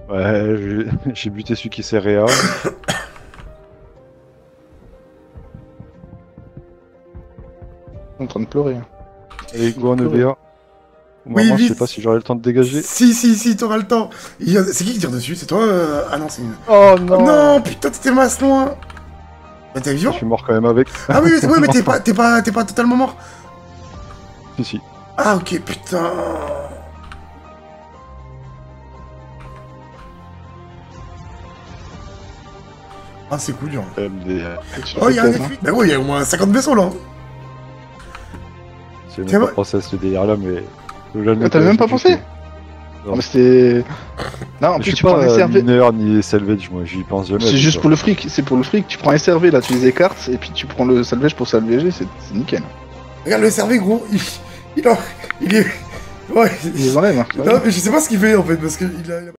Ouais, j'ai buté celui qui s'est réa. En train de pleurer. Et go en EBA. Oui, Maman, je vite. sais pas si j'aurai le temps de dégager. Si, t'auras le temps. C'est qui tire dessus? C'est toi Ah non, c'est une... Oh Oh non, non, putain, t'étais masse loin. Bah, t'es Je vivant? suis mort quand même avec. Ah oui, oui, mais t'es pas totalement mort. Si, si. Ah ok, putain. Ah, c'est cool, dur. Oh, y'a un F8. Bah ouais, y'a au moins 50 vaisseaux là. C'est Tiens, même pas process le délire là, mais. Ah, t'avais même pas pensé? Non, mais c'était. Non, en Je plus, suis tu prends pas SRV. mineur ni salvage, moi, j'y pense jamais. C'est juste pour le fric, c'est pour le fric. Tu prends SRV là, tu les écartes, et puis tu prends le salvage pour salvager, c'est nickel. Regarde le SRV, gros. Il est. Ouais. Il les enlève, hein. Non, mais je sais pas ce qu'il fait en fait, parce qu'il a.